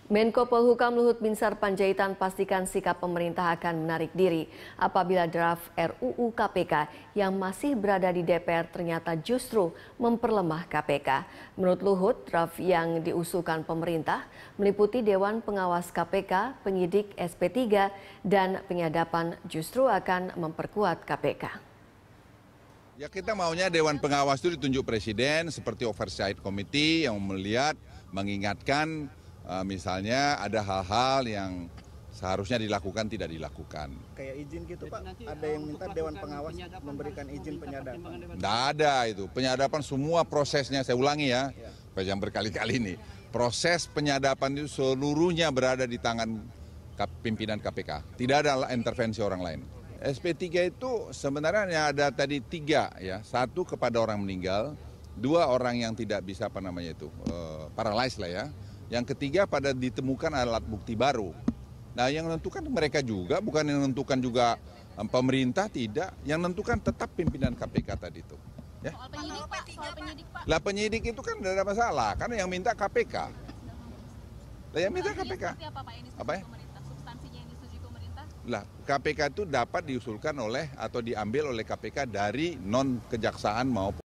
Menko Polhukam Luhut Binsar Panjaitan pastikan sikap pemerintah akan menarik diri apabila draft RUU KPK yang masih berada di DPR ternyata justru memperlemah KPK. Menurut Luhut, draft yang diusulkan pemerintah meliputi Dewan Pengawas KPK, penyidik SP3, dan penyadapan justru akan memperkuat KPK. Ya, kita maunya Dewan Pengawas itu ditunjuk Presiden seperti Oversight Committee yang melihat, mengingatkan misalnya ada hal-hal yang seharusnya dilakukan tidak dilakukan. Kayak izin gitu Pak, ada yang minta Dewan Pengawas memberikan izin penyadapan. Tidak ada itu, penyadapan semua prosesnya, saya ulangi ya, yang berkali-kali ini. Proses penyadapan itu seluruhnya berada di tangan pimpinan KPK, tidak ada intervensi orang lain. SP3 itu sebenarnya ada tadi 3 ya, 1 kepada orang meninggal, 2 orang yang tidak bisa paralyzed lah ya. Yang ketiga pada ditemukan alat bukti baru. Nah yang menentukan mereka juga, bukan yang menentukan juga pemerintah, tidak. Yang menentukan tetap pimpinan KPK tadi itu. Ya. Soal penyidik, Pak. Lah penyidik itu kan tidak ada masalah, karena yang minta KPK. Lah yang minta KPK. Apa Pak yang Apa ya? pemerintah? Substansinya yang disetujui pemerintah? Lah KPK itu dapat diusulkan oleh atau diambil oleh KPK dari non kejaksaan maupun